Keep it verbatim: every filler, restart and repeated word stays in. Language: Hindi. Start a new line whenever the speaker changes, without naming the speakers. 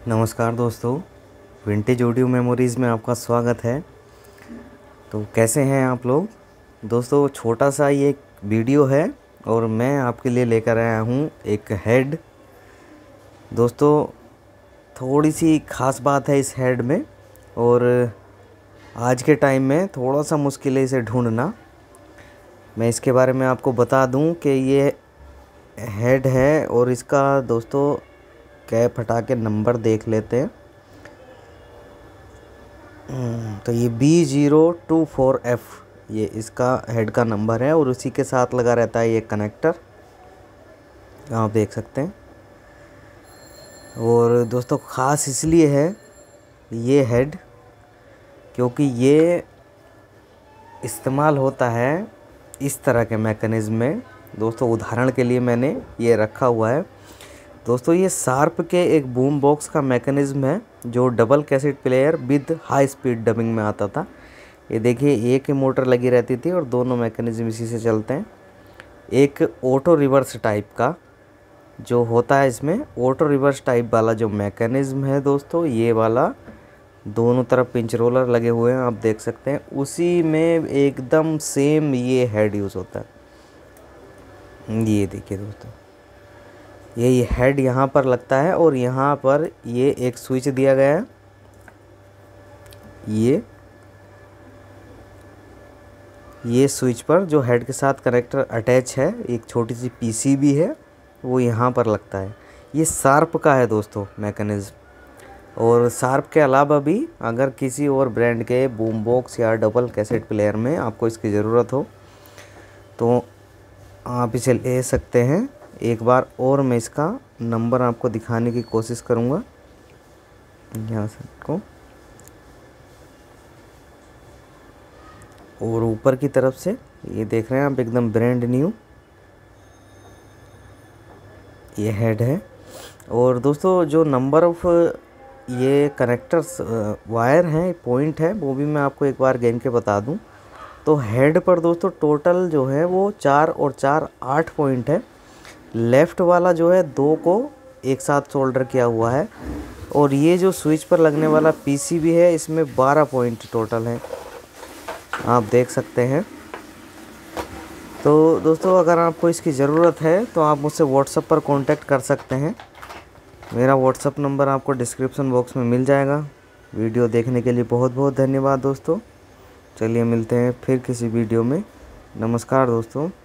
नमस्कार दोस्तों, विंटेज ऑडियो मेमोरीज़ में आपका स्वागत है। तो कैसे हैं आप लोग दोस्तों। छोटा सा ये वीडियो है और मैं आपके लिए लेकर आया हूँ एक हेड। दोस्तों थोड़ी सी ख़ास बात है इस हेड में, और आज के टाइम में थोड़ा सा मुश्किल है इसे ढूंढना। मैं इसके बारे में आपको बता दूं कि ये हेड है और इसका दोस्तों कैप हटा के नंबर देख लेते हैं। तो ये B zero two four F ये इसका हेड का नंबर है और उसी के साथ लगा रहता है ये कनेक्टर, आप देख सकते हैं। और दोस्तों ख़ास इसलिए है ये हेड क्योंकि ये इस्तेमाल होता है इस तरह के मैकेनिज़्म में। दोस्तों उदाहरण के लिए मैंने ये रखा हुआ है। दोस्तों ये शार्प के एक बूम बॉक्स का मैकेनिज़्म है जो double cassette player with high speed dubbing में आता था। ये देखिए एक ही मोटर लगी रहती थी और दोनों मैकेनिज़्म इसी से चलते हैं। एक ऑटो रिवर्स टाइप का जो होता है, इसमें ऑटो रिवर्स टाइप वाला जो मैकेनिज़्म है दोस्तों, ये वाला दोनों तरफ पिंच रोलर लगे हुए हैं, आप देख सकते हैं। उसी में एकदम सेम ये हेड यूज़ होता है। ये देखिए दोस्तों, ये ये हेड यहाँ पर लगता है और यहाँ पर ये एक स्विच दिया गया है। ये ये स्विच पर जो हेड के साथ कनेक्टर अटैच है, एक छोटी सी पीसीबी है, वो यहाँ पर लगता है। ये शार्प का है दोस्तों मैकेनिज़्म। और शार्प के अलावा भी अगर किसी और ब्रांड के बूम बॉक्स या डबल कैसेट प्लेयर में आपको इसकी ज़रूरत हो तो आप इसे ले सकते हैं। एक बार और मैं इसका नंबर आपको दिखाने की कोशिश करूँगा। यहाँ से को और ऊपर की तरफ से ये देख रहे हैं आप, एकदम ब्रांड न्यू ये हेड है। और दोस्तों जो नंबर ऑफ ये कनेक्टर्स वायर हैं, पॉइंट है, वो भी मैं आपको एक बार गिन के बता दूं। तो हेड पर दोस्तों टोटल जो है वो चार और चार आठ पॉइंट है। लेफ़्ट वाला जो है दो को एक साथ सोल्डर किया हुआ है। और ये जो स्विच पर लगने वाला पीसीबी है, इसमें बारह पॉइंट टोटल हैं, आप देख सकते हैं। तो दोस्तों अगर आपको इसकी ज़रूरत है तो आप मुझसे व्हाट्सएप पर कांटेक्ट कर सकते हैं। मेरा व्हाट्सएप नंबर आपको डिस्क्रिप्शन बॉक्स में मिल जाएगा। वीडियो देखने के लिए बहुत बहुत धन्यवाद दोस्तों। चलिए मिलते हैं फिर किसी वीडियो में। नमस्कार दोस्तों।